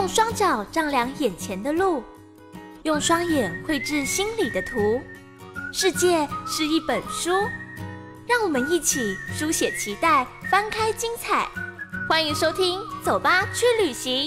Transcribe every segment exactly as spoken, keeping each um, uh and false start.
用双脚丈量眼前的路，用双眼绘制心里的图。世界是一本书，让我们一起书写期待，翻开精彩。欢迎收听《走吧去旅行》。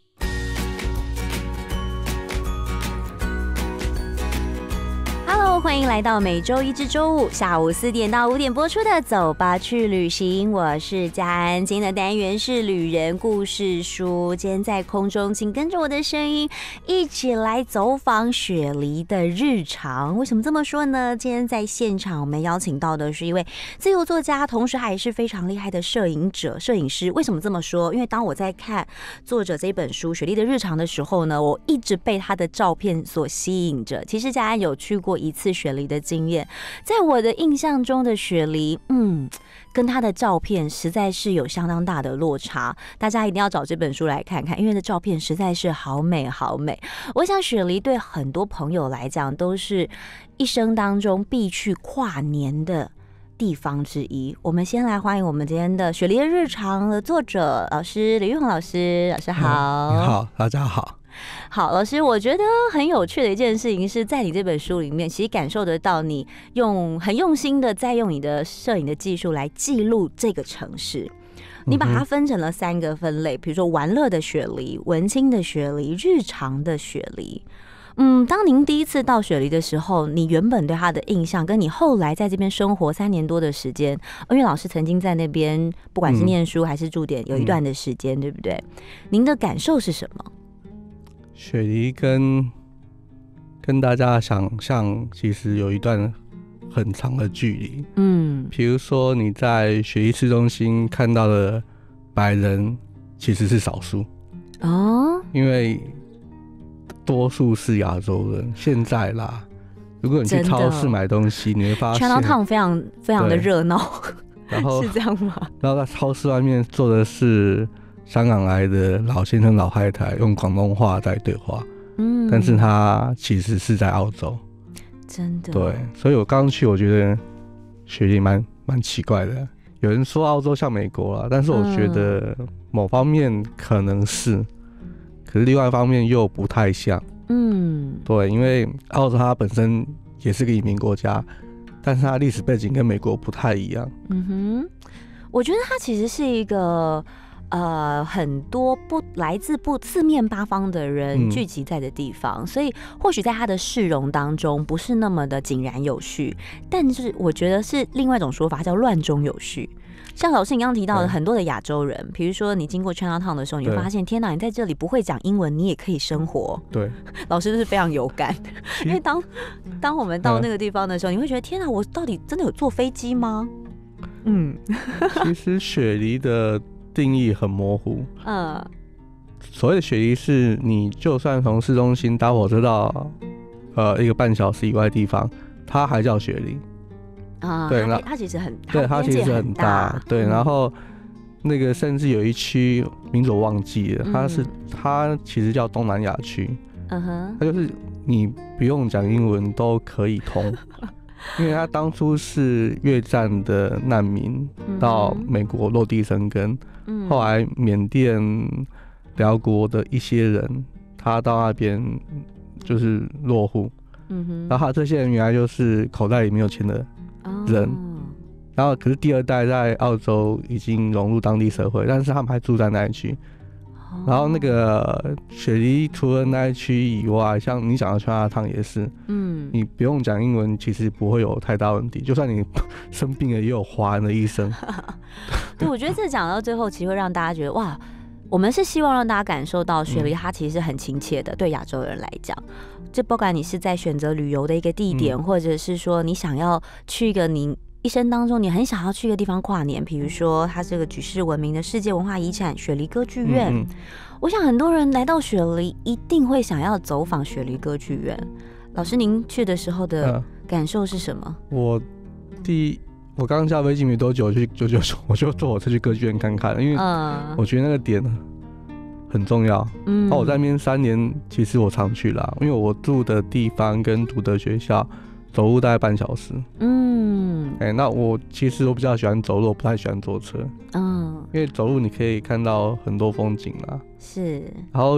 Hello， 欢迎来到每周一至周五下午四点到五点播出的《走吧去旅行》，我是嘉安。今天的单元是旅人故事书。今天在空中，请跟着我的声音一起来走访雪梨的日常。为什么这么说呢？今天在现场我们邀请到的是一位自由作家，同时还是非常厉害的摄影者、摄影师。为什么这么说？因为当我在看作者这本书《雪梨的日常》的时候呢，我一直被他的照片所吸引着。其实嘉安有去过一次雪梨的经验，在我的印象中的雪梨，嗯，跟他的照片实在是有相当大的落差。大家一定要找这本书来看看，因为这照片实在是好美好美。我想雪梨对很多朋友来讲，都是一生当中必去跨年的地方之一。我们先来欢迎我们今天的雪梨的日常的作者老师李玉宏老师，老师好。 你好，大家好。 好，老师，我觉得很有趣的一件事情是在你这本书里面，其实感受得到你用很用心的在用你的摄影的技术来记录这个城市。你把它分成了三个分类，比如说玩乐的雪梨、文青的雪梨、日常的雪梨。嗯，当您第一次到雪梨的时候，你原本对它的印象，跟你后来在这边生活三年多的时间，因为老师曾经在那边不管是念书还是驻点有一段的时间，嗯、对不对？您的感受是什么？ 雪梨跟跟大家想象其实有一段很长的距离，嗯，比如说你在雪梨市中心看到的白人其实是少数哦，因为多数是亚洲人。现在啦，如果你去超市买东西，你会发现 Chinatown 非常非常的热闹， 然后是这样吗？ 然后在超市外面坐的是香港来的老先生、老太太，用广东话在对话，嗯，但是他其实是在澳洲， 真的。 对，所以我刚去，我觉得雪梨蛮蛮奇怪的。有人说澳洲像美国啦，但是我觉得某方面可能是，嗯、可是另外一方面又不太像，嗯，对，因为澳洲它本身也是个移民国家，但是它历史背景跟美国不太一样。 嗯哼，我觉得它其实是一个。呃，很多不来自不四面八方的人聚集在的地方，嗯、所以或许在他的市容当中不是那么的井然有序，但是我觉得是另外一种说法叫乱中有序。像老师你刚刚提到的很多的亚洲人，比如说你经过 Chinatown 的时候，你会发现天哪，你在这里不会讲英文，你也可以生活。对，老师就是非常有感，因为当当我们到那个地方的时候，你会觉得天哪，我到底真的有坐飞机吗？嗯， 其实雪梨的定义很模糊，嗯，所谓的雪梨是你就算从市中心搭火车到呃一个半小时以外的地方，它还叫雪梨啊。对，它它其实很， 对，它其实很大，对。然后那个甚至有一区名字我忘记了，它是它其实叫东南亚区，嗯哼，它就是你不用讲英文都可以通。因为他当初是越战的难民到美国落地生根，嗯、后来缅甸、辽国的一些人，他到那边就是落户，嗯、然后他这些人原来就是口袋里没有钱的人，哦、然后可是第二代在澳洲已经融入当地社会，但是他们还住在那一区。然后那个雪梨除了那一区以外，像你讲的Chinatown也是，嗯，你不用讲英文，其实不会有太大问题。就算你生病了，也有华人的医生。 对，我觉得这讲到最后，其实会让大家觉得哇，我们是希望让大家感受到雪梨它其实是很亲切的，嗯、对亚洲人来讲，就不管你是在选择旅游的一个地点，嗯、或者是说你想要去一个你一生当中你很想要去一个地方跨年，比如说它这个举世闻名的世界文化遗产雪梨歌剧院，嗯嗯我想很多人来到雪梨一定会想要走访雪梨歌剧院。老师您去的时候的感受是什么？ 呃、我第我刚下飞机没多久就就就我就坐火车去歌剧院看看，因为我觉得那个点很重要。嗯，那我在那边三年，其实我常去啦，因为我住的地方跟读的学校走路大概半小时。嗯，哎、欸，那我其实我比较喜欢走路，我不太喜欢坐车。嗯，因为走路你可以看到很多风景啦。 是。 然后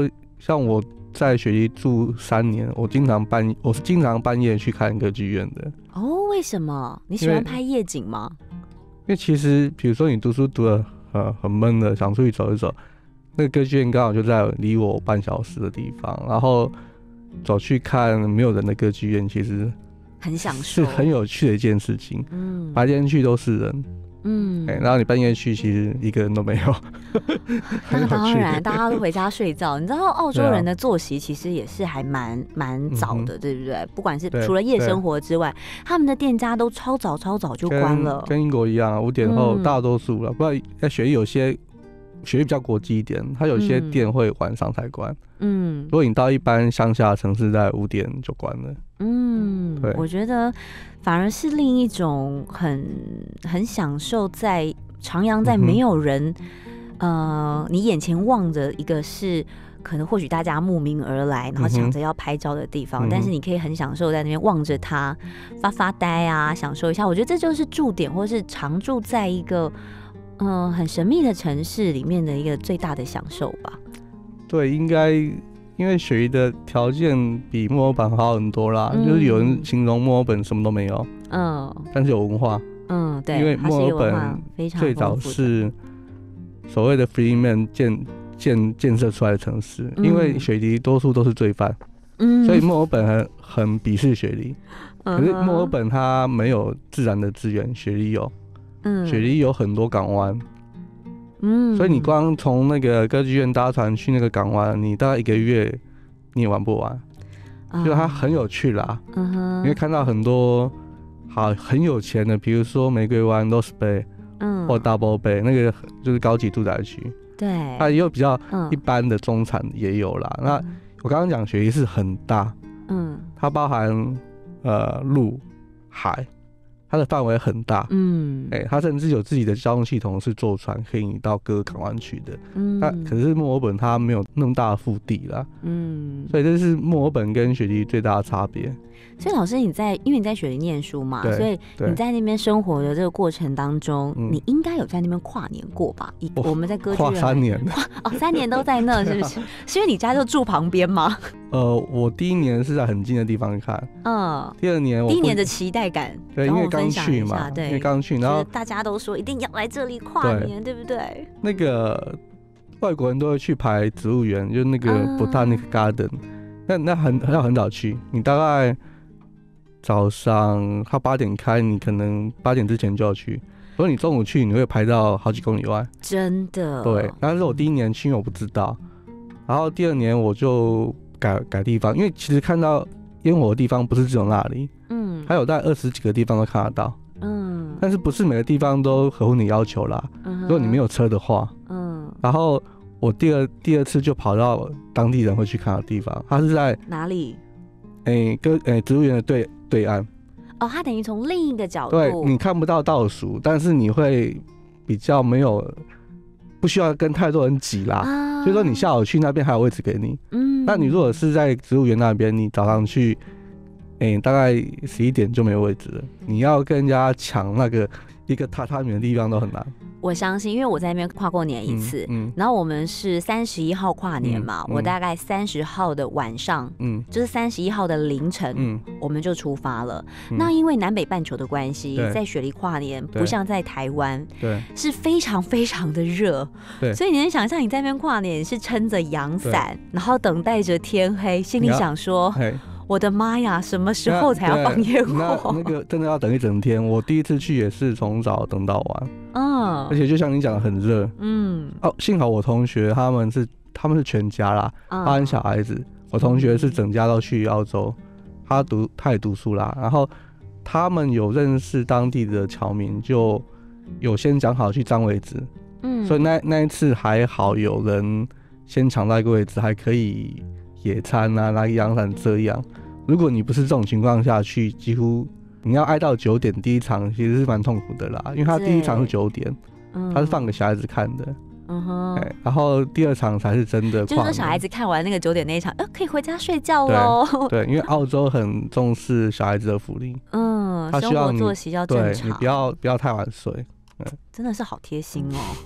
像我在雪梨住三年，我经常半我是经常半夜去看歌剧院的。 哦，为什么？你喜欢拍夜景吗？ 因为其实比如说你读书读得呃很闷的，想出去走一走，那个歌剧院刚好就在离我半小时的地方，然后走去看没有人的歌剧院，其实很享受， 是很有趣的一件事情。嗯，白天去都是人。嗯、欸，然后你半夜去，其实一个人都没有。 那当然，大家都回家睡觉。你知道澳洲人的作息其实也是还蛮蛮早的，嗯、对不对？不管是除了夜生活之外，他们的店家都超早超早就关了， 跟, 跟英国一样，五点后大多数了。嗯、不然在雪梨有些雪梨比较国际一点，它有些店会晚上才关。嗯，如果你到一般乡下城市，在五点就关了。 嗯，对，我觉得反而是另一种很很享受在徜徉在没有人，嗯、呃，你眼前望着一个是可能或许大家慕名而来，然后抢着要拍照的地方，嗯、但是你可以很享受在那边望着它发发呆啊，享受一下。我觉得这就是驻点或是常住在一个嗯、呃、很神秘的城市里面的一个最大的享受吧。 对，应该。因为雪梨的条件比墨尔本好很多啦，嗯、就是有人形容墨尔本什么都没有，嗯，但是有文化， 嗯，对， 因为墨尔本最早是所谓的 free man 建建建设出来的城市，嗯、因为雪梨多数都是罪犯，嗯，所以墨尔本很很鄙视雪梨，嗯、可是墨尔本它没有自然的资源，雪梨有，嗯，雪梨有很多港湾。嗯，所以你光从那个歌剧院搭船去那个港湾，你大概一个月你也玩不完，嗯、就它很有趣啦。嗯哼，你会看到很多好很有钱的，比如说玫瑰湾、Lost Bay， 嗯，或 Double Bay， 那个就是高级住宅区。 对， 它也有比较一般的中产也有啦。嗯、那我刚刚讲雪梨是很大，嗯，它包含呃陆海。它的范围很大，嗯，哎、欸，它甚至有自己的交通系统，是坐船可以到各个港湾去的，嗯，那可是墨尔本它没有那么大的腹地啦，嗯，所以这是墨尔本跟雪梨最大的差别。 所以老师你在，因为你在雪梨念书嘛，所以你在那边生活的这个过程当中，嗯、你应该有在那边跨年过吧？我们在歌剧院跨三年， 哦，三年都在那，是不是？是因为你家就住旁边吗？ 呃，我第一年是在很近的地方看，嗯，第二年我第一年的期待感， 对，因为刚去嘛， 对， 因为刚去，然后大家都说一定要来这里跨年， 对, 对不对？ 那个外国人都会去排植物园，就是那个 Botanic Garden，、嗯、那那很要很早去，你大概早上他八点开，你可能八点之前就要去。如果你中午去，你会排到好几公里外。 真的。 对，但是我第一年去，因为我不知道，然后第二年我就改改地方，因为其实看到烟火的地方不是只有那里，嗯，还有大概二十几个地方都看得到，嗯，但是不是每个地方都合乎你要求啦。嗯、如果你没有车的话，嗯，然后我第二第二次就跑到当地人会去看的地方，它是在哪里？ 哎，跟哎植物园的对。对岸哦，它等于从另一个角度， 对，你看不到倒数，但是你会比较没有不需要跟太多人挤啦，啊、所以说你下午去那边还有位置给你。嗯，那你如果是在植物园那边，你早上去，哎、欸，大概十一点就没有位置了，你要跟人家抢那个一个榻榻米的地方都很难。 我相信，因为我在那边跨过年一次，嗯嗯、然后我们是三十一号跨年嘛，嗯嗯、我大概三十号的晚上，嗯，就是三十一号的凌晨，嗯，我们就出发了。嗯、那因为南北半球的关系，在雪梨跨年不像在台湾，对，是非常非常的热，对，所以你能想象你在那边跨年是撑着阳伞，然后等待着天黑，心里想说。我的妈呀，什么时候才要放烟火？ 那, 那个真的要等一整天。我第一次去也是从早等到晚，嗯，而且就像你讲的很热，嗯，哦，幸好我同学他们是他们是全家啦，包含小孩子。我同学是整家都去澳洲，他读他也读书啦，然后他们有认识当地的侨民，就有先讲好去占位置，嗯，所以那那一次还好有人先抢到一个位置，还可以野餐啊，拿阳伞遮阳。如果你不是这种情况下去，几乎你要挨到九点第一场，其实是蛮痛苦的啦，因为他第一场是九点，他是放给小孩子看的，嗯哼，欸、然后第二场才是真的。 就是说小孩子看完那个九点那一场，呃，可以回家睡觉喽。 对，因为澳洲很重视小孩子的福利， 嗯，他需要生活作息要正常， 对，你不要不要太晚睡。 真的是好贴心哦。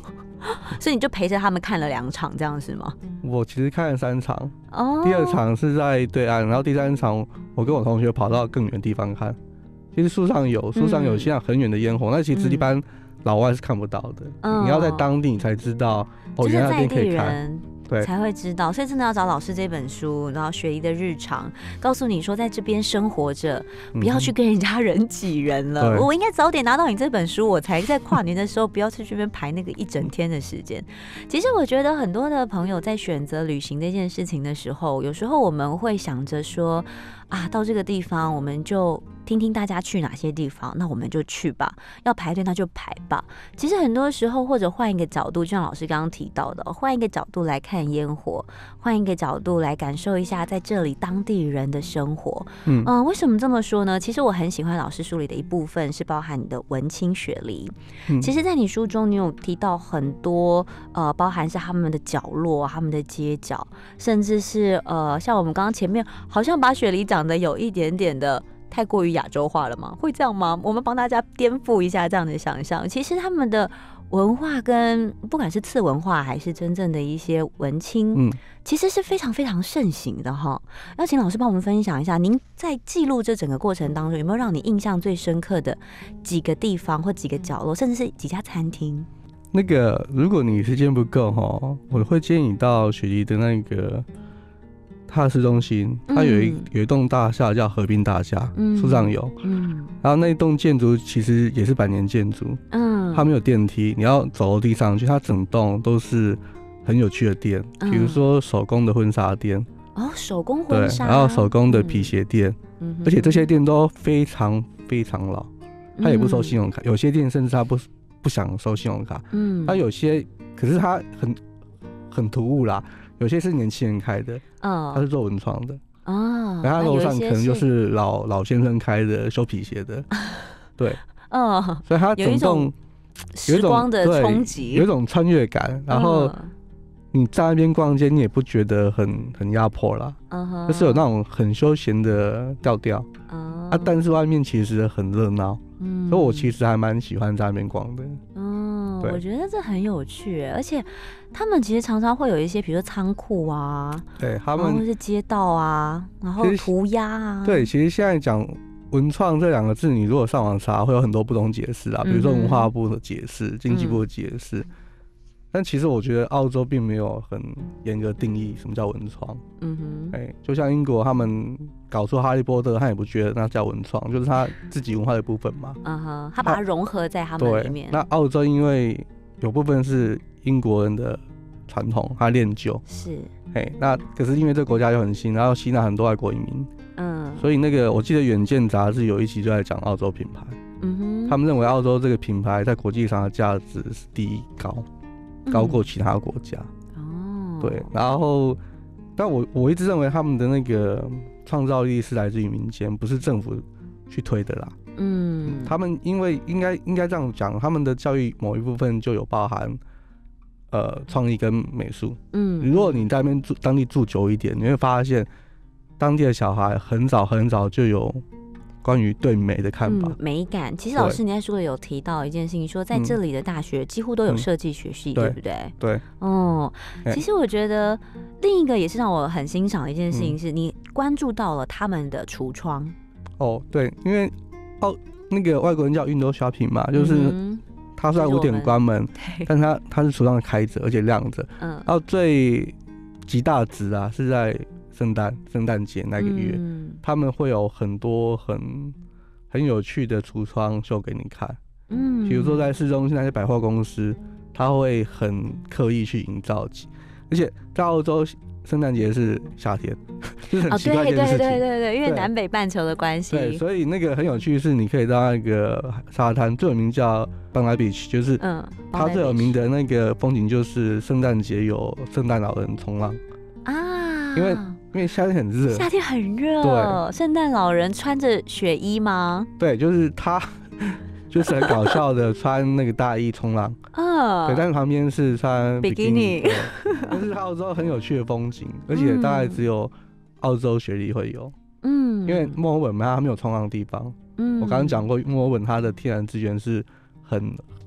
所以你就陪着他们看了两场，这样是吗？ 我其实看了三场，哦，第二场是在对岸，然后第三场我跟我同学跑到更远的地方看。其实树上有，树上有现在很远的烟火，嗯、那其实一般老外是看不到的，嗯、你要在当地你才知道，哦，原来那边可以看。对， 才会知道，所以真的要找老师这本书，然后雪梨的日常，告诉你说在这边生活着，不要去跟人家人挤人了。嗯、我应该早点拿到你这本书，我才在跨年的时候不要去这边排那个一整天的时间。其实我觉得很多的朋友在选择旅行这件事情的时候，有时候我们会想着说，啊，到这个地方我们就听听大家去哪些地方，那我们就去吧，要排队那就排吧。其实很多时候，或者换一个角度，就像老师刚刚提到的，换一个角度来看烟火，换一个角度来感受一下在这里当地人的生活。嗯、呃，为什么这么说呢？其实我很喜欢老师书里的一部分是包含你的文青雪梨。嗯、其实，在你书中，你有提到很多呃，包含是他们的角落、他们的街角，甚至是呃，像我们刚刚前面好像把雪梨讲的有一点点的。太过于亚洲化了吗？会这样吗？我们帮大家颠覆一下这样的想象。其实他们的文化跟不管是次文化还是真正的一些文青，嗯，其实是非常非常盛行的哈。要请老师帮我们分享一下，您在记录这整个过程当中，有没有让你印象最深刻的几个地方或几个角落，甚至是几家餐厅？ 那个，如果你时间不够哈，我会建议你到雪梨的那个。它的市中心，它有一、嗯、有一栋大厦叫河滨大厦，树上有，嗯，然后那一栋建筑其实也是百年建筑，嗯，它没有电梯，你要走楼梯上去，它整栋都是很有趣的店，嗯、比如说手工的婚纱店， 哦，手工婚纱， 对，然后手工的皮鞋店，嗯、而且这些店都非常非常老，它也不收信用卡，嗯、有些店甚至它不不想收信用卡，嗯，它有些可是它很很突兀啦。有些是年轻人开的，哦，他是做文创的，哦，然后他楼上可能就是老老先生开的修皮鞋的，对，哦，所以它整栋时光的冲击， 有一种穿越感，然后你在那边逛街，你也不觉得很很压迫啦，嗯、就是有那种很休闲的调调，嗯、啊，但是外面其实很热闹，嗯，所以我其实还蛮喜欢在那边逛的， 嗯，我觉得这很有趣，而且。他们其实常常会有一些，比如说仓库啊， 对他们， 或是街道啊，然后涂鸦啊。 对，其实现在讲文创这两个字，你如果上网查，会有很多不同解释啊，比如说文化部的解释、嗯、经济部的解释。嗯、但其实我觉得澳洲并没有很严格定义什么叫文创。嗯哼，哎，就像英国他们搞出哈利波特，他也不觉得那叫文创，就是他自己文化的部分嘛。嗯哼，他把它融合在他们里面。 那澳洲因为有部分是英国人的传统，他练就是， 哎，那可是因为这个国家又很新，然后吸纳很多外国移民，嗯，所以那个我记得《远见》杂志有一期就在讲澳洲品牌，嗯哼，他们认为澳洲这个品牌在国际上的价值是第一高，高过其他国家，哦，对，然后，但我我一直认为他们的那个创造力是来自于民间，不是政府去推的啦，嗯，他们因为应该应该这样讲，他们的教育某一部分就有包含。呃，创意跟美术，嗯，如果你在那边住当地住久一点，你会发现当地的小孩很早很早就有关于对美的看法、 嗯、美感。其实老师你在书里有提到一件事情，说在这里的大学几乎都有设计学系、嗯，对不对？ 对。 哦，其实我觉得另一个也是让我很欣赏的一件事情是，你关注到了他们的橱窗。 哦，对，因为哦，那个外国人叫 window shopping 嘛，就是。嗯，他虽然五点关门，但他他是橱窗开着，而且亮着。嗯，然后最极大值啊是在圣诞圣诞节那个月，嗯、他们会有很多很很有趣的橱窗秀给你看。嗯，比如说在市中心那些百货公司，他会很刻意去营造起，而且在澳洲。圣诞节是夏天，就是很奇怪的一件事情。 哦，对对对对对，因为南北半球的关系。 对，所以那个很有趣的是，你可以到那个沙滩，最有名叫 Bondi Beach， 就是嗯，它最有名的那个风景就是圣诞节有圣诞老人冲浪啊，因为因为夏天很热， 夏天很热，对，圣诞老人穿着雪衣吗？ 对，就是他。就是很搞笑的穿那个大衣冲浪，啊，对，但是旁边是穿比基尼，但是澳洲很有趣的风景，而且大概只有澳洲雪梨会有，嗯，因为墨尔本它没有冲浪的地方，嗯，我刚刚讲过墨尔本它的天然资源是很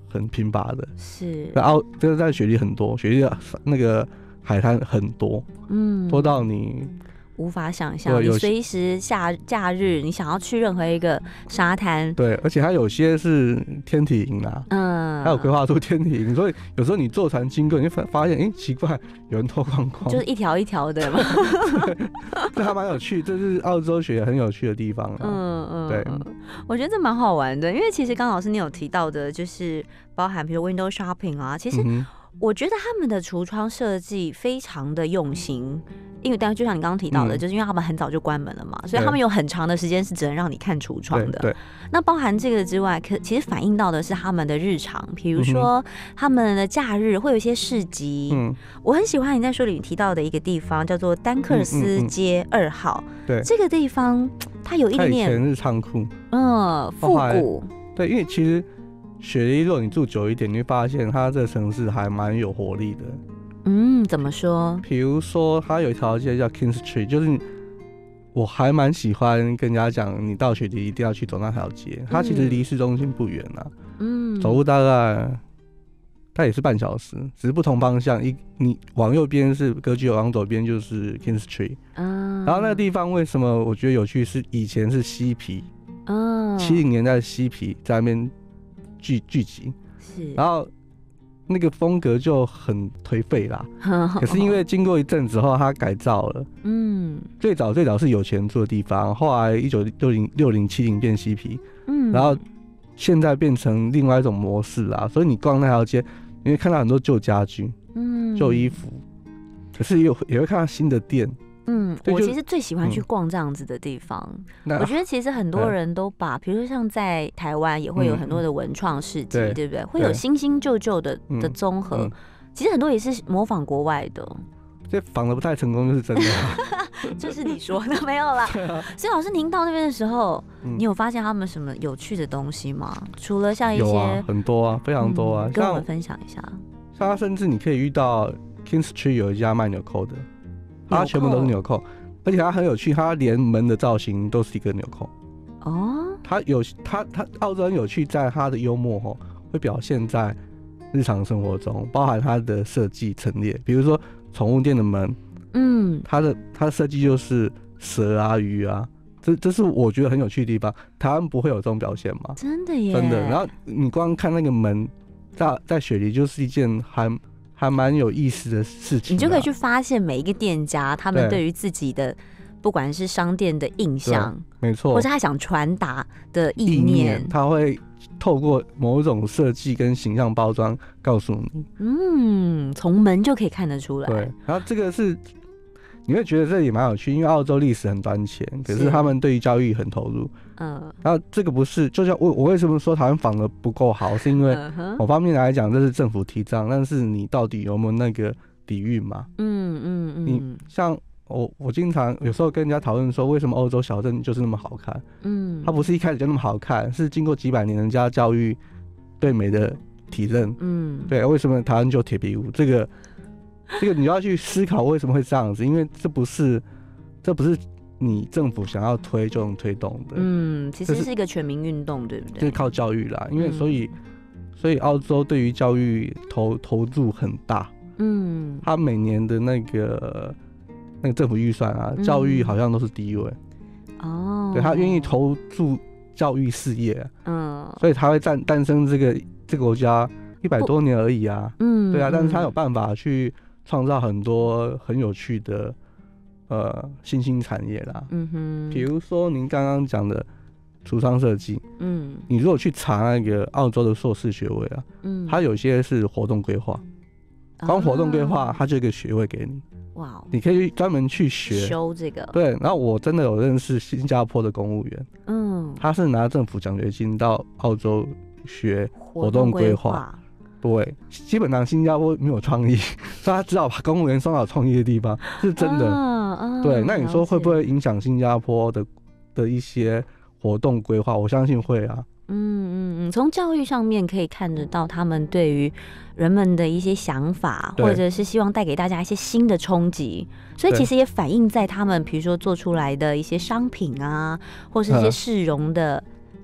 很贫乏的， 是。 然后这个在雪梨很多，雪梨的那个海滩很多，嗯，多到你无法想象，你随时下假日你想要去任何一个沙滩， 对，而且它有些是天体营啦，嗯，还有规划出天体营，所以有时候你坐船经过，你就发现，哎、欸，奇怪，有人脱光光， 就是一条一条的嘛， 这还蛮有趣，这是澳洲雪很有趣的地方，嗯嗯，对， 我觉得这蛮好玩的，因为其实刚老师你有提到的，就是包含比如 window shopping 啊，其实我觉得他们的橱窗设计非常的用心。因为当然就像你刚刚提到的、嗯，就是因为他们很早就关门了嘛，所以他们有很长的时间是只能让你看橱窗的。 对， 那包含这个之外，可其实反映到的是他们的日常，比如说、嗯、他们的假日会有一些市集。嗯，我很喜欢你在书里提到的一个地方，叫做丹克斯街二号。嗯嗯嗯、对，这个地方它有一点点， 它以前是仓库， 嗯，复古。 对，因为其实雪梨如果你住久一点，你会发现它这个城市还蛮有活力的。 嗯，怎么说？ 比如说，它有一条街叫 King Street， 就是我还蛮喜欢跟人家讲，你到雪梨一定要去走那条街。它其实离市中心不远啊，嗯，走路大概它也是半小时，只是不同方向。一你往右边是歌剧，往左边就是 King Street。嗯，然后那个地方为什么我觉得有趣？是以前是嬉皮，嗯，七零年代的嬉皮在那边聚聚集，是，然后。那个风格就很颓废啦，可是因为经过一阵子后，它改造了。嗯，最早最早是有钱住的地方，后来一九六零六零七零变嬉皮，嗯，然后现在变成另外一种模式啦。所以你逛那条街，你会看到很多旧家具，嗯，旧衣服，可是也有也会看到新的店。 嗯，我其实最喜欢去逛这样子的地方。嗯、我觉得其实很多人都把，比如说像在台湾也会有很多的文创市集、嗯，对不对？会有新新旧旧的的综合、嗯，其实很多也是模仿国外的。 这仿的不太成功就是真的， 这是你说的没有啦。啊、所以老师您到那边的时候、嗯，你有发现他们什么有趣的东西吗？除了像一些、 啊、很多啊，非常多啊， 嗯、跟我们分享一下。 像甚至你可以遇到 King Street 有一家卖纽扣的。它全部都是纽扣，而且它很有趣，它连门的造型都是一个纽扣。哦，它有它它澳洲很有趣，在它的幽默吼会表现在日常生活中，包含它的设计陈列，比如说宠物店的门，嗯，它的它的设计就是蛇啊鱼啊，这这是我觉得很有趣的地方。台湾不会有这种表现吗？ 真的耶， 真的。然后你光看那个门，在在雪梨就是一件还。还蛮有意思的事情， 你就可以去发现每一个店家他们对于自己的不管是商店的印象， 没错， 或是他想传达的意 念, 意念， 他会透过某种设计跟形象包装告诉你。嗯， 从门就可以看得出来。 对，然后这个是你会觉得这也蛮有趣，因为澳洲历史很短浅，可是他们对于教育很投入。嗯，然后这个不是，就像我我为什么说台湾仿的不够好，是因为某方面来讲，这是政府提倡，但是你到底有没有那个底蕴嘛？嗯嗯嗯。你像我我经常有时候跟人家讨论说，为什么欧洲小镇就是那么好看？嗯，它不是一开始就那么好看，是经过几百年人家教育对美的体认。嗯，对，为什么台湾就铁皮屋？这个这个你要去思考为什么会这样子，因为这不是这不是。你政府想要推就能推动的， 嗯，其实是一个全民运动，对不对？ 就是靠教育啦，因为所以、嗯、所以澳洲对于教育投投入很大，嗯，他每年的那个那个政府预算啊，嗯、教育好像都是第一位，哦，对他愿意投注教育事业，嗯，所以他会诞诞生这个这个国家一百多年而已啊，嗯，对啊，但是他有办法去创造很多很有趣的。呃，新兴产业啦，嗯哼，比如说您刚刚讲的橱窗设计，嗯，你如果去查那个澳洲的硕士学位啊，嗯，它有些是活动规划，光活动规划它就一个学位给你，哇，你可以专门去学修这个， 对，然后我真的有认识新加坡的公务员，嗯，他是拿政府奖学金到澳洲学活动规划。对，基本上新加坡没有创意，所以他只好把公务员送到创意的地方，是真的。啊啊、对，那你说会不会影响新加坡的的一些活动规划？我相信会啊。嗯嗯嗯，从教育上面可以看得到他们对于人们的一些想法，或者是希望带给大家一些新的冲击，所以其实也反映在他们比如说做出来的一些商品啊，或是一些市容的。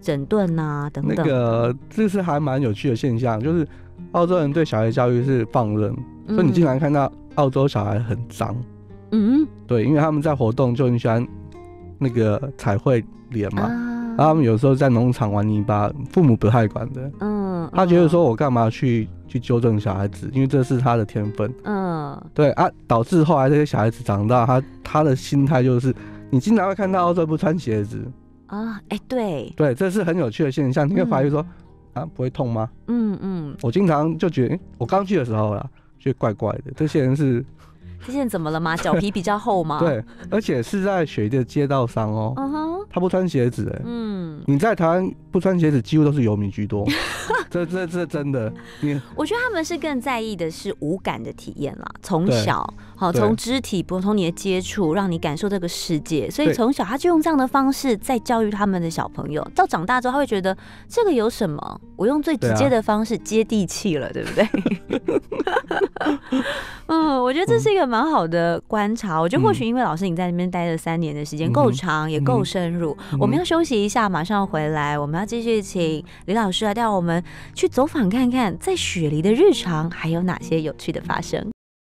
整顿啊等等。 那个这是还蛮有趣的现象，就是澳洲人对小孩教育是放任，嗯、所以你经常看到澳洲小孩很脏。嗯，对，因为他们在活动就很喜欢那个彩绘脸嘛。啊然后他们有时候在农场玩泥巴，父母不太管的。嗯，他觉得说我干嘛去去纠正小孩子，因为这是他的天分。嗯，对啊，导致后来这些小孩子长大，他他的心态就是，你经常会看到澳洲不穿鞋子啊，哎、欸，对， 对，这是很有趣的现象。你会发现说，嗯、啊，不会痛吗？嗯嗯，我经常就觉得，我刚去的时候啦，觉得怪怪的，这些人是。 这些人怎么了吗？脚皮比较厚吗？ 对，而且是在雪梨的街道上哦、喔。Uh-huh. 他不穿鞋子哎、欸。嗯。你在台湾不穿鞋子，几乎都是游民居多。这这这真的。你我觉得他们是更在意的是五感的体验啦，从小好从肢体不同你的接触，让你感受这个世界，所以从小他就用这样的方式在教育他们的小朋友。到长大之后，他会觉得这个有什么？我用最直接的方式接地气了， 对,、啊、对不对？嗯，我觉得这是一个蛮好的观察。我觉得或许因为老师你在那边待了三年的时间够长，也够深入。我们要休息一下，马上回来，我们要继续请李老师来带我们去走访看看，在雪梨的日常还有哪些有趣的发生。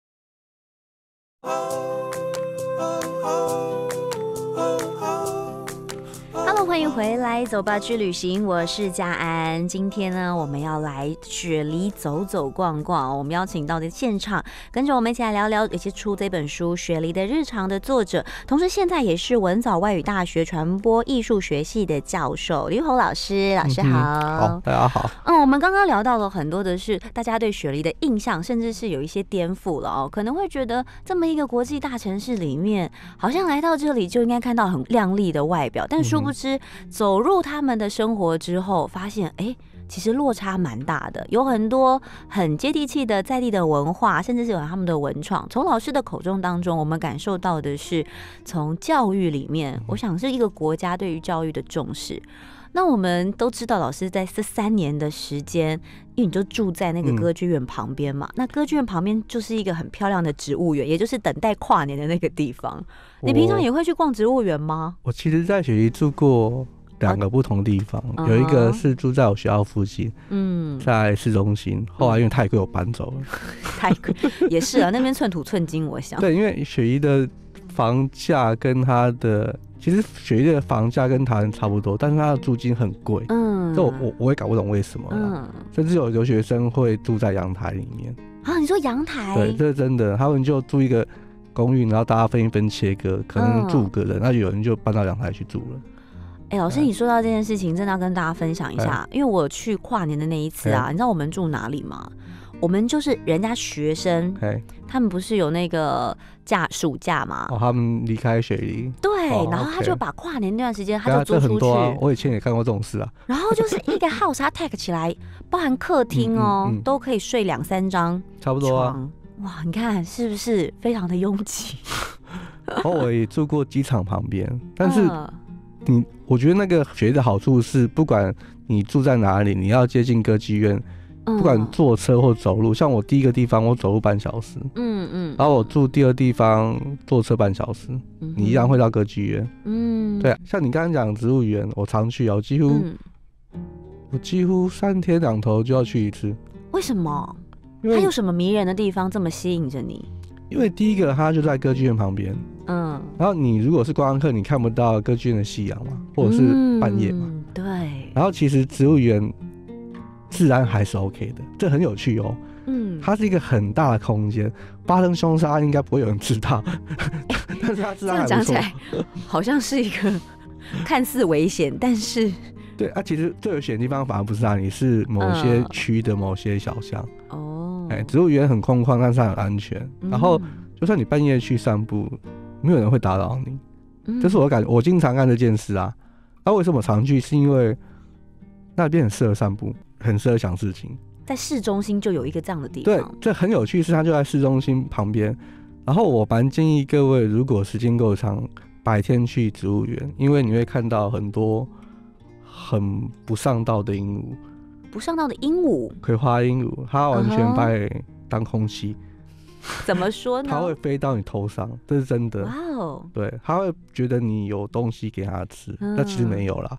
欢迎回来，走吧去旅行，我是嘉安。今天呢，我们要来雪梨走走逛逛。我们邀请到的现场，跟着我们一起来聊聊，也是出这本书《雪梨的日常》的作者，同时现在也是文藻外语大学传播艺术学系的教授李玉红老师。老师好。 嗯、好，大家好。 嗯，我们刚刚聊到了很多的是大家对雪梨的印象，甚至是有一些颠覆了哦，可能会觉得这么一个国际大城市里面，好像来到这里就应该看到很亮丽的外表，但殊不知。走入他们的生活之后，发现哎、欸，其实落差蛮大的，有很多很接地气的在地的文化，甚至是有他们的文创。从老师的口中当中，我们感受到的是从教育里面，我想是一个国家对于教育的重视。那我们都知道，老师在这三年的时间，因为你就住在那个歌剧院旁边嘛，嗯、那歌剧院旁边就是一个很漂亮的植物园，也就是等待跨年的那个地方。你平常也会去逛植物园吗？ 我其实在雪梨住过两个不同地方，啊、有一个是住在我学校附近，嗯，在市中心。后来因为太贵，我搬走了。 太贵也是啊，那边寸土寸金，我想。 对，因为雪梨的房价跟它的。其实雪梨的房价跟台湾差不多，但是它的租金很贵，嗯，这我我我也搞不懂为什么，嗯，甚至有留学生会住在阳台里面啊。你说阳台？ 对，这是真的，他们就住一个公寓，然后大家分一分切割，可能住五个人，那、嗯、有人就搬到阳台去住了。 哎、欸，老师，你说到这件事情，真的要跟大家分享一下，因为我去跨年的那一次啊，你知道我们住哪里吗？我们就是人家学生，他们不是有那个假暑假吗？ 哦，他们离开雪梨， 对，哦、然后他就把跨年那段时间他就租出去。 啊、我以前也看过这种事啊。 然后就是一个 house， 它 tag 起来，包含客厅哦、嗯嗯嗯，都可以睡两三张， 差不多啊。 哇，你看是不是非常的拥挤？ 哦，我也住过机场旁边，但是你，我觉得那个雪梨的好处是，不管你住在哪里，你要接近歌剧院。不管坐车或走路，像我第一个地方我走路半小时，嗯嗯，然后我住第二地方坐车半小时，嗯、你一樣會到歌劇院，嗯，对啊，像你剛剛講植物園，我常去啊，我幾乎、嗯、我幾乎三天兩頭就要去一次。 為什麼？它有什麼迷人的地方這麼吸引着你？ 因為第一個它就在歌劇院旁邊，嗯，然後你如果是觀光客，你看不到歌劇院的夕陽嘛，或者是半夜嘛， 嗯、對。 然後其實植物園自然還是 OK 的，這很有趣哦。嗯，它是一個很大的空間，發生兇殺應該不會有人知道，欸、但是它自然還不錯。這樣講起來， 好像是一個看似危險，但是對啊，其實最危險的地方反而不是那裡，是某些區的某些小巷。哦、呃，哎、欸，植物園很空曠，但是很安全。嗯、然後，就算你半夜去散步，沒有人會打擾你。嗯、這是我感覺，我經常幹這件事啊。那、啊、為什麼常去？是因為那邊很適合散步。很適合想事情， 在市中心就有一個這樣的地方。 對，這很有趣，是它就在市中心旁邊。然後我蠻建議各位，如果時間夠長，白天去植物園，因為你會看到很多很不上道的鸚鵡。 不上道的鸚鵡？葵花鸚鵡，它完全把你當空氣。 Uh-huh. 怎麼說呢？ 它會飛到你頭上，這是真的。哇哦！對，它會覺得你有東西給它吃，但、uh-huh. 其實沒有啦。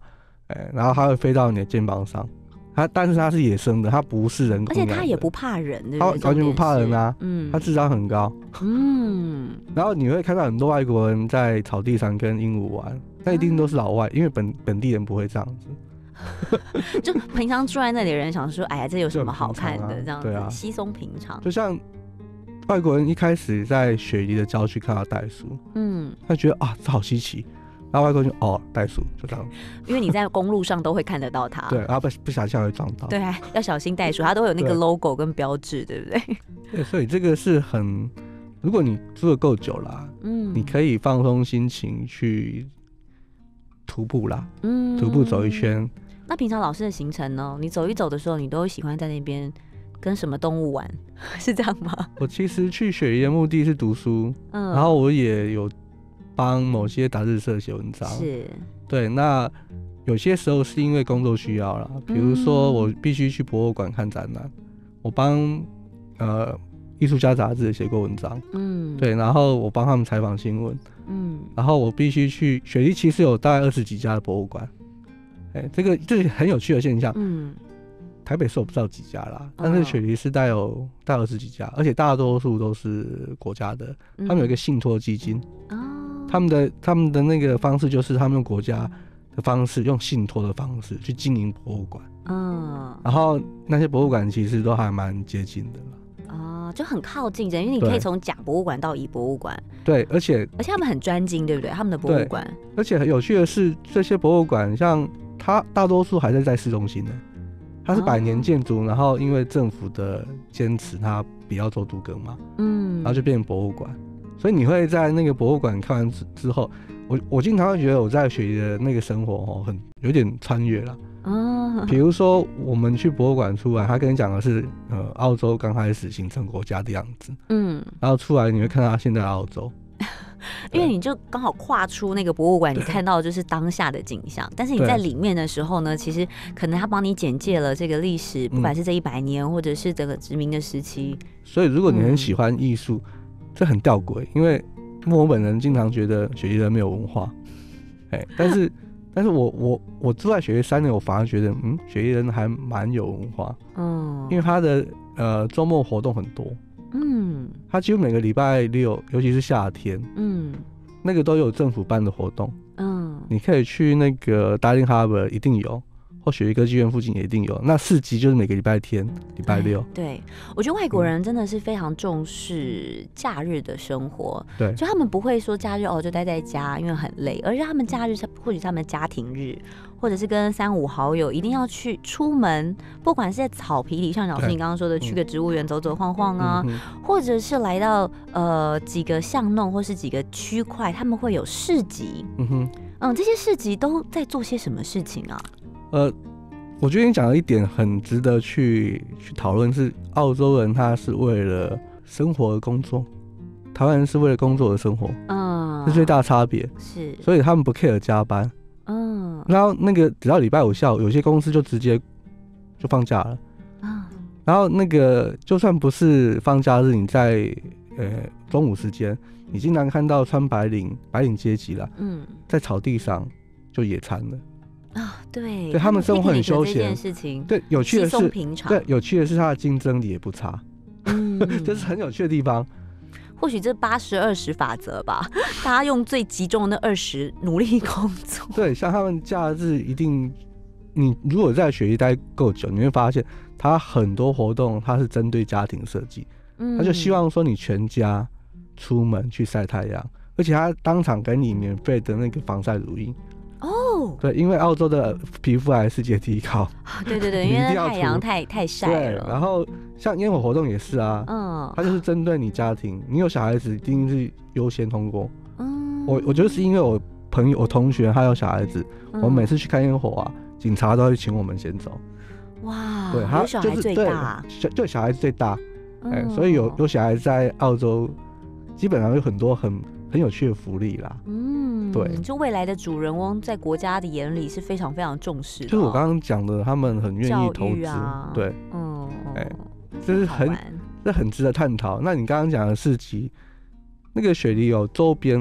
哎，然后它会飞到你的肩膀上。它但是它是野生的，它不是人工养的， 而且它也不怕人，对不对？ 它完全不怕人啊，嗯，它智商很高，嗯。然后你会看到很多外国人在草地上跟鹦鹉玩，那一定都是老外，因为本本地人不会这样子。 就平常住在那里的人想说，哎呀，这有什么好看的？这样子，啊、稀松平常。 就像外国人一开始在雪梨的郊区看到袋鼠，嗯，他觉得啊，这好稀奇。然后外国人就哦，袋鼠就这样， 因为你在公路上都会看得到它， 对，然后不不小心会撞到， 对，要小心袋鼠，它都会有那个 logo 跟标志，对不对？ 对，所以这个是很，如果你住的够久啦，嗯，你可以放松心情去徒步啦，嗯，徒步走一圈。 那平常老师的行程呢？你走一走的时候，你都会喜欢在那边跟什么动物玩？是这样吗？ 我其实去雪梨的目的是读书，嗯，然后我也有帮某些杂志社写文章， 是， 对。那有些时候是因为工作需要啦，比如说我必须去博物馆看展览，我帮呃艺术家杂志写过文章，嗯，对。然后我帮他们采访新闻，嗯，然后我必须去雪梨，其实有大概二十几家的博物馆，哎、欸，这个这是很有趣的现象，嗯。台北是我不知道几家啦，但是雪梨是带有带二十几家，而且大多数都是国家的，他们有一个信托基金，嗯、他们的他们的那个方式就是他们用国家的方式，用信托的方式去经营博物馆，嗯，然后那些博物馆其实都还蛮接近的啦， 哦，就很靠近，因为你可以从甲博物馆到乙博物馆， 对，而且而且他们很专精，对不对？他们的博物馆， 而且很有趣的是，这些博物馆像它大多数还是在市中心的。它是百年建筑，然后因为政府的坚持，它不要做都更嘛，嗯，然后就变成博物馆。所以你会在那个博物馆看完之后，我我经常会觉得我在雪梨的那个生活哦，很有点穿越了。哦，比如说我们去博物馆出来，他跟你讲的是呃澳洲刚开始形成国家的样子，嗯，然后出来你会看到现在的澳洲。 因为你就刚好跨出那个博物馆，你看到的就是当下的景象。但是你在里面的时候呢，其实可能他帮你简介了这个历史，不管是这一百年，或者是这个殖民的时期。 所以如果你很喜欢艺术，嗯、这很吊诡，因为墨尔本人经常觉得雪梨人没有文化，哎，但是但是我我我住在雪梨三年，我反而觉得，嗯，雪梨人还蛮有文化，嗯，因为他的呃周末活动很多。嗯，他几乎每个礼拜六，尤其是夏天，嗯，那个都有政府办的活动，嗯，你可以去那个 Darling Harbour 一定有，或雪梨歌剧院附近也一定有。那市集就是每个礼拜天、礼拜六。 对，我觉得外国人真的是非常重视假日的生活， 对， 就他们不会说假日哦就待在家，因为很累，而是他们假日或许他们家庭日。或者是跟三五好友一定要去出门，不管是在草皮里，像老师你刚刚说的，去个植物园走走晃晃啊，嗯、或者是来到呃几个巷弄或是几个区块，他们会有市集。嗯哼，嗯，这些市集都在做些什么事情啊？ 呃，我觉得你讲的一点很值得去去讨论，是澳洲人他是为了生活而工作，台湾人是为了工作而生活，嗯，这是最大的差别。 是， 所以他们不 care 加班。嗯，然后那个只要礼拜五下午，有些公司就直接就放假了啊。然后那个就算不是放假日，你在呃中午时间，你经常看到穿白领白领阶级啦，嗯，在草地上就野餐了啊。对， 对他们生活很休闲， 这件事情对有趣的是， 平常对有趣的是他的竞争力也不差，嗯，这是很有趣的地方。 或许这八十二十法则吧，大家用最集中的二十努力工作。 对，像他们假日一定，你如果在雪梨待够久，你会发现他很多活动他是针对家庭设计，嗯，他就希望说你全家出门去晒太阳，而且他当场给你免费的那个防晒乳液。哦，对，因为澳洲的皮肤癌世界第一高。 对对对，因为太阳太太晒了。 对，然后像烟火活动也是啊，嗯，它就是针对你家庭，你有小孩子一定是优先通过。嗯，我我觉得是因为我朋友、我同学他有小孩子，嗯、我每次去看烟火啊，警察都会请我们先走。 哇，对，他小孩最大， 对，就小孩子最大，哎、嗯，所以有有小孩在澳洲，基本上有很多很很有趣的福利啦。嗯，对， 就未来的主人翁在国家的眼里是非常非常重视的、哦。 就是我刚刚讲的，他们很愿意投资、啊，对，嗯，哎、欸，这是很这很值得探讨。那你刚刚讲的市集，那个雪梨有周边哦，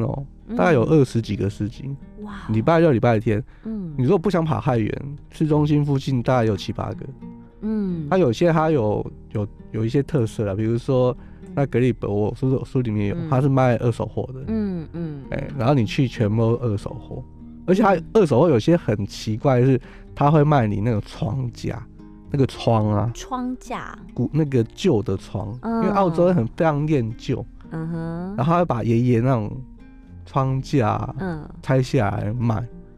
大概有二十几个市集。哇！礼拜六、礼拜天，嗯，你如果不想跑太远，市中心附近大概有七八个。嗯，它有些它有有有一些特色啦，比如说那格里伯，我书书里面有，它是卖二手货的。嗯嗯，哎、欸，然后你去全部都二手货，而且它二手货有些很奇怪的是，它会卖你那个窗架。那个窗啊， 窗架， 古那个旧的窗，嗯、因为澳洲人很非常念旧，嗯哼，然后他会把爷爷那种窗架，嗯，拆下来卖。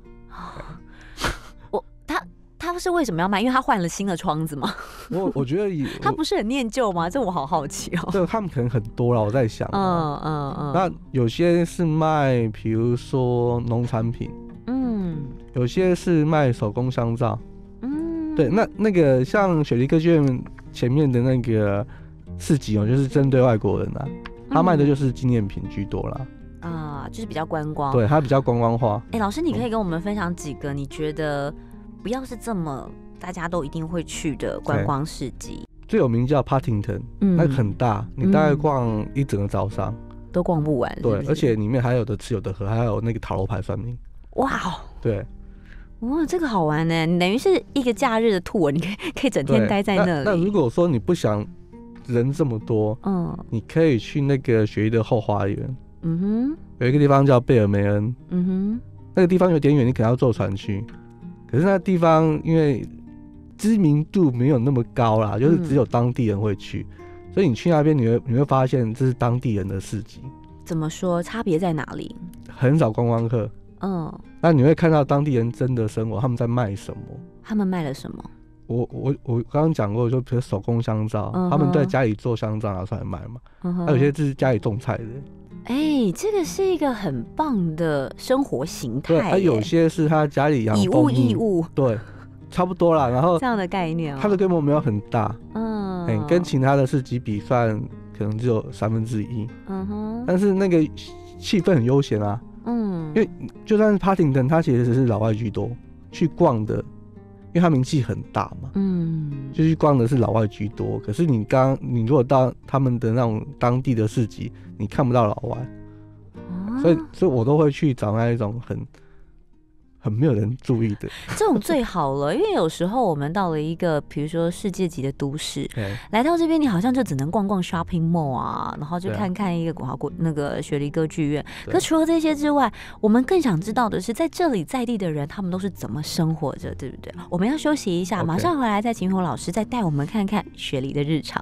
我他他是为什么要卖？因为他换了新的窗子吗？ 我我觉得他不是很念旧吗？这我好好奇哦。 对，他们可能很多了，我在想，嗯嗯嗯。那有些是卖，比如说农产品，嗯，有些是卖手工香皂。对，那那个像雪梨歌剧院前面的那个市集哦，就是针对外国人啊，他卖的就是纪念品居多啦。 啊、嗯，就是比较观光。 对，它比较观光化。 哎、欸，老师，你可以跟我们分享几个你觉得不要是这么大家都一定会去的观光市集？ 最有名叫 Partington， 嗯，那个很大，你大概逛一整个早上、嗯、 都逛不完是不是。 对，而且里面还有的吃有的喝，还有那个塔罗牌算命。 哇哦！ 对。 哇，这个好玩呢！你等于是一个假日的 tour， 你可以可以整天待在那里。 那, 那如果说你不想人这么多，嗯，你可以去那个雪梨的后花园，嗯哼，有一个地方叫贝尔梅恩，嗯哼，那个地方有点远，你可能要坐船去。可是那个地方因为知名度没有那么高啦，就是只有当地人会去，嗯、所以你去那边你会你会发现这是当地人的市集。 怎么说？差别在哪里？ 很少观光客。嗯，那你会看到当地人真的生活，他们在卖什么？ 他们卖了什么？ 我我我刚刚讲过，就比如手工香皂，嗯、他们在家里做香皂拿出来卖嘛。嗯、还有些是家里种菜的。 哎、欸，这个是一个很棒的生活形态。 对，还有些是他家里养以物易物。 对，差不多啦。然后这样的概念、喔， 它的规模没有很大，嗯、欸，跟其他的市集比算可能只有三分之一。嗯哼，但是那个气氛很悠闲啊。嗯，因为就算是 Partington， 它其实是老外居多，去逛的，因为它名气很大嘛，嗯，就去逛的是老外居多。可是你刚你如果到他们的那种当地的市集，你看不到老外，啊、所以所以我都会去找那一种很很没有人注意的， 这种最好了。因为有时候我们到了一个比如说世界级的都市，来到这边你好像就只能逛逛 shopping mall 啊，然后就看看一个广国那个雪梨歌剧院。可除了这些之外，我们更想知道的是在这里在地的人他们都是怎么生活着，对不对？我们要休息一下， okay. 马上回来再请洪老师再带我们看看雪梨的日常。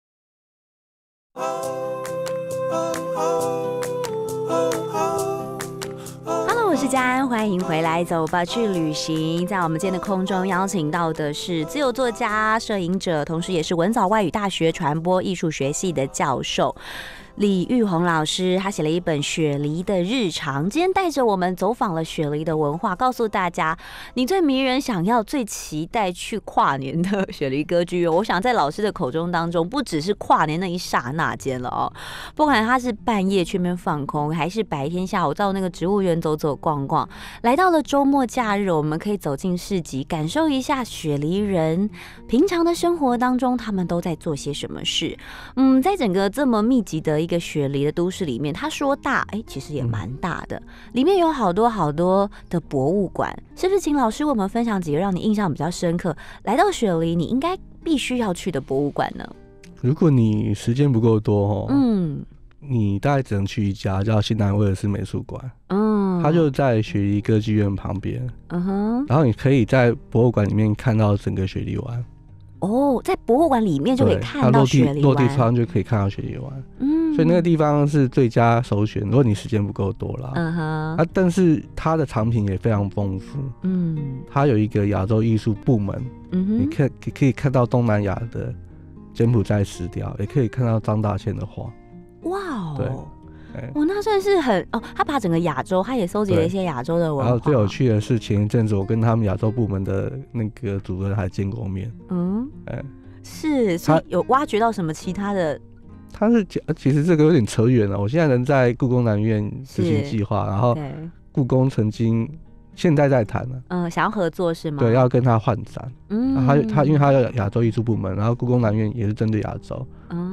我是嘉安，欢迎回来，走吧去旅行。在我们今天的空中邀请到的是自由作家、摄影者，同时也是文藻外语大学传播艺术学系的教授李玉红老师。他写了一本《雪梨的日常》，今天带着我们走访了雪梨的文化，告诉大家你最迷人、想要最期待去跨年的雪梨歌剧院。我想在老师的口中当中，不只是跨年那一刹那间了哦，不管他是半夜去那边放空，还是白天下午到那个植物园走走逛逛，来到了周末假日，我们可以走进市集，感受一下雪梨人平常的生活当中他们都在做些什么事。嗯，在整个这么密集的一个雪梨的都市里面，他说大，哎、欸，其实也蛮大的，里面有好多好多的博物馆。是不是请老师为我们分享几个让你印象比较深刻，来到雪梨你应该必须要去的博物馆呢？ 如果你时间不够多，嗯，你大概只能去一家叫新南威尔士美术馆，嗯，它就在雪梨歌剧院旁边，嗯哼，然后你可以在博物馆里面看到整个雪梨湾。哦，在博物馆里面就可以看到雪梨湾，落地窗就可以看到雪梨湾，嗯，所以那个地方是最佳首选。如果你时间不够多啦，嗯哼，啊，但是它的藏品也非常丰富，嗯，它有一个亚洲艺术部门，嗯哼，你可以可以看到东南亚的柬埔寨石雕，也可以看到张大千的画。哇哦，对。哦，那算是很哦，他把整个亚洲，他也收集了一些亚洲的文化。然后最有趣的是，前一阵子我跟他们亚洲部门的那个主任还见过面。嗯，哎，是，所以有挖掘到什么其他的？他是其实这个有点扯远了。我现在人在故宫南院执行计划，然后故宫曾经现在在谈了，嗯，想要合作是吗？对，要跟他换展。嗯，他他因为他有亚洲艺术部门，然后故宫南院也是针对亚洲。嗯。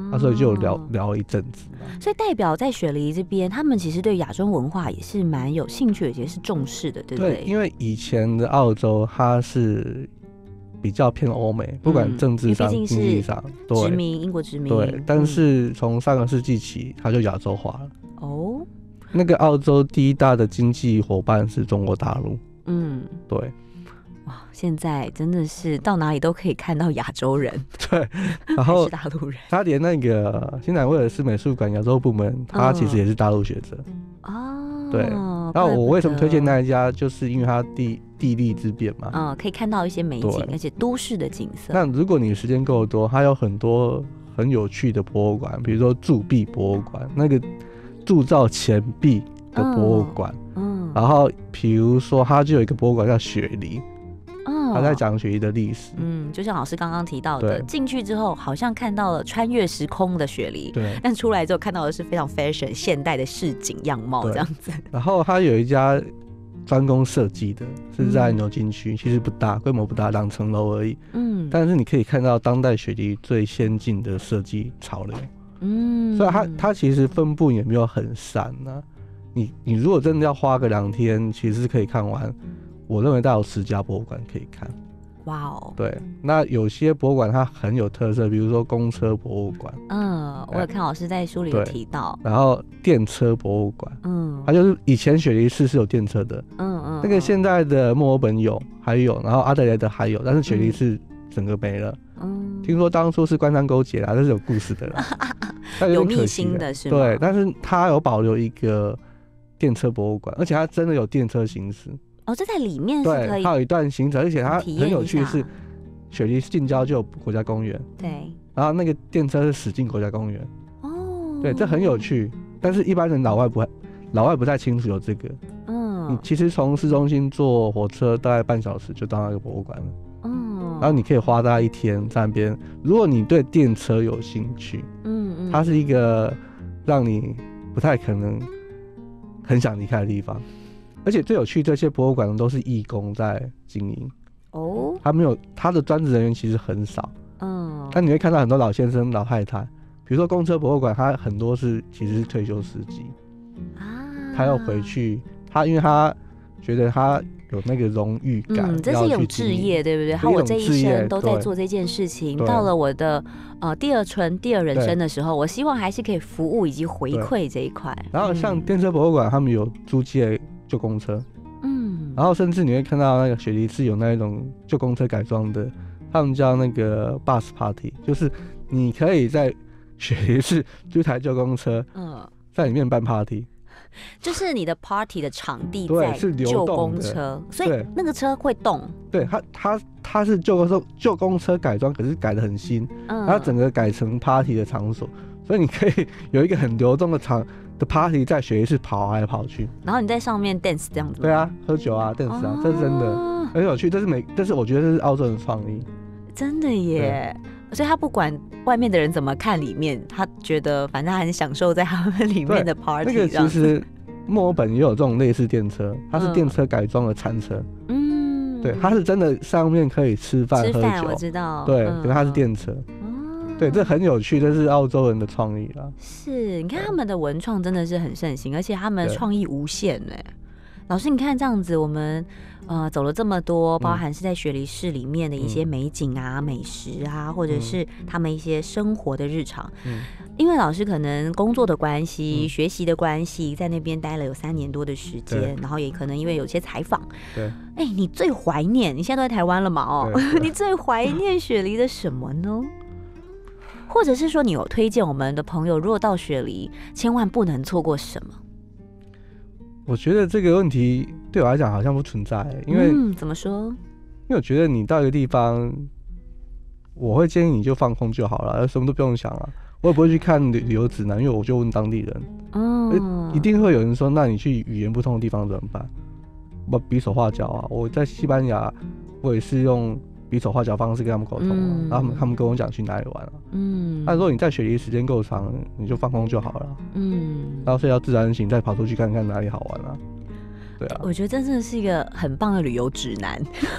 啊，所以就聊聊一阵子。 所以代表在雪梨这边，他们其实对亚洲文化也是蛮有兴趣，也是重视的，对不对？ 对，因为以前的澳洲它是比较偏欧美，不管政治上、嗯、经济上， 殖民英国殖民。 对，但是从上个世纪起，它就亚洲化了。 哦， 那个澳洲第一大的经济伙伴是中国大陆。嗯，对。 哇，现在真的是到哪里都可以看到亚洲人。 对，然后是大陆人。 他连那个新南威尔士美术馆亚洲部门，他其实也是大陆学者。哦，对。然后我为什么推荐那一家，就是因为它地地利之便嘛。 嗯，可以看到一些美景，而且都市的景色。 那如果你时间够多，它有很多很有趣的博物馆，比如说铸币博物馆，那个铸造钱币的博物馆。嗯。然后比如说，它就有一个博物馆叫雪梨。他在讲雪梨的历史， 嗯，就像老师刚刚提到的，进去之后好像看到了穿越时空的雪梨，对，但出来之后看到的是非常 fashion 现代的市井样貌这样子。 然后他有一家专攻设计的，是在牛津区，嗯、其实不大，规模不大，两层楼而已，嗯，但是你可以看到当代雪梨最先进的设计潮流，嗯，所以它它其实分布也没有很散啊。你你如果真的要花个两天，其实是可以看完。我认为大概有十家博物馆可以看。 哇哦！ 对，那有些博物馆它很有特色，比如说公车博物馆。 嗯，我有看老师在书里有提到。 然后电车博物馆，嗯，它就是以前雪梨市是有电车的，嗯嗯，那个现在的墨尔本有，还有，然后阿德莱德还有，但是雪梨市整个没了。嗯，听说当初是官商勾结啦，这是有故事的啦， 有, 有秘辛的是吗？ 对，但是它有保留一个电车博物馆，而且它真的有电车行驶。 哦，这在里面是可以， 对，它有一段行程，而且它很有趣，是雪梨近郊就有国家公园， 对， 然后那个电车是驶进国家公园，哦，对，这很有趣，但是一般人老外不老外不太清楚有这个，嗯，你其实从市中心坐火车大概半小时就到那个博物馆了，嗯，然后你可以花大概一天在那边，如果你对电车有兴趣，嗯嗯，它是一个让你不太可能很想离开的地方。而且最有趣，这些博物馆都是义工在经营哦，他没有他的专职人员其实很少，嗯，但你会看到很多老先生、老太太，比如说公车博物馆，他很多是其实是退休司机啊，他要回去，他因为他觉得他有那个荣誉感， 嗯，这是一种志业，对不对？好，我这一生都在做这件事情，到了我的呃第二春、第二人生的时候，我希望还是可以服务以及回馈这一块。 然后像电车博物馆，他们有租借旧公车，嗯，然后甚至你会看到那个雪梨市有那一种旧公车改装的，他们叫那个 bus party， 就是你可以在雪梨市租台旧公车，嗯，在里面办 party， 就是你的 party 的场地在旧公车，所以那个车会动。 对，它它它是旧公车旧公车改装，可是改得很新，嗯，然后整个改成 party 的场所，所以你可以有一个很流动的场。的 party 在雪梨市跑来跑去， 然后你在上面 dance 这样子。 对啊，喝酒啊 dance 啊，这是真的很有趣。这是每，但是我觉得这是澳洲人的创意， 真的耶。所以他不管外面的人怎么看里面，他觉得反正他很享受在他们里面的 party。 那个其实墨尔本也有这种类似电车，它是电车改装的餐车。嗯，对，它是真的上面可以吃饭喝酒， 我知道。 对，可是它是电车。对，这很有趣，这是澳洲人的创意啦。 是，你看他们的文创真的是很盛行，而且他们的创意无限哎。老师，你看这样子，我们呃走了这么多，包含是在雪梨市里面的一些美景啊、嗯、美食啊，或者是他们一些生活的日常。嗯，因为老师可能工作的关系、嗯、学习的关系，在那边待了有三年多的时间，然后也可能因为有些采访。对，哎、欸，你最怀念？你现在都在台湾了嘛？哦，你最怀念雪梨的什么呢？或者是说，你有推荐我们的朋友，如果到雪梨，千万不能错过什么？ 我觉得这个问题对我来讲好像不存在，因为、 嗯、怎么说？ 因为我觉得你到一个地方，我会建议你就放空就好了，什么都不用想了。我也不会去看旅游指南，因为我就问当地人，哦，一定会有人说，那你去语言不通的地方怎么办？我比手画脚啊！我在西班牙，我也是用比手画脚方式跟他们沟通、啊嗯、然后他们他们跟我讲去哪里玩了、啊。嗯，那如果你在雪梨时间够长，你就放空就好了。嗯，然后睡到自然醒，再跑出去看看哪里好玩啊。对啊， 我觉得这真的是一个很棒的旅游指南。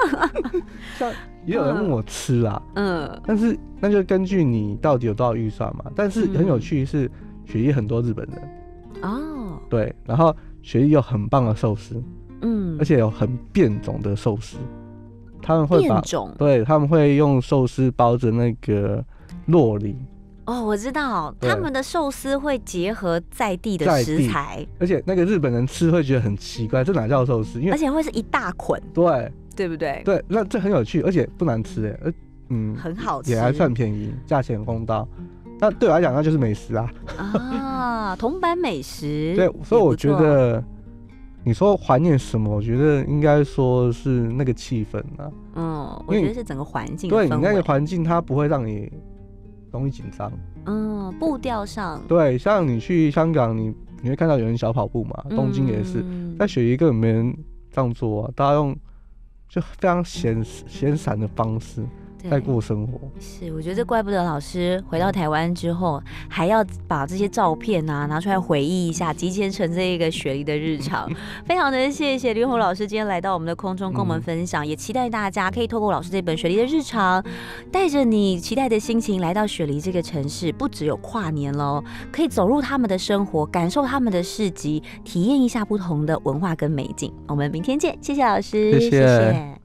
像也有人问我吃啦，嗯，但是那就根据你到底有多少预算嘛。但是很有趣是，雪梨很多日本人哦，对，然后雪梨有很棒的寿司，嗯，而且有很变种的寿司，他们会把对他们会用寿司包着那个酪梨。 哦，我知道他们的寿司会结合在地的食材， 而且那个日本人吃会觉得很奇怪，这哪叫寿司？因为而且会是一大捆， 对， 对不对？ 对，那这很有趣，而且不难吃哎，呃，嗯， 很好吃， 也还算便宜，价钱公道。那对我来讲，那就是美食啊！ 啊，铜板美食。 对，所以我觉得你说怀念什么？我觉得应该说是那个气氛啊。 嗯，我觉得是整个环境。 对你那个环境，它不会让你容易紧张。 嗯，步调上。 对，像你去香港，你你会看到有人小跑步嘛，东京也是，嗯、在雪梨根本没人这样做啊，大家用就非常闲闲散的方式在过生活。 是，我觉得这怪不得老师回到台湾之后，还要把这些照片啊拿出来回忆一下，集结成这个雪梨的日常。非常的谢谢林宏老师今天来到我们的空中跟我们分享，嗯、也期待大家可以透过老师这本《雪梨的日常》，带着你期待的心情来到雪梨这个城市，不只有跨年喽，可以走入他们的生活，感受他们的市集，体验一下不同的文化跟美景。我们明天见，谢谢老师， 谢谢。谢谢。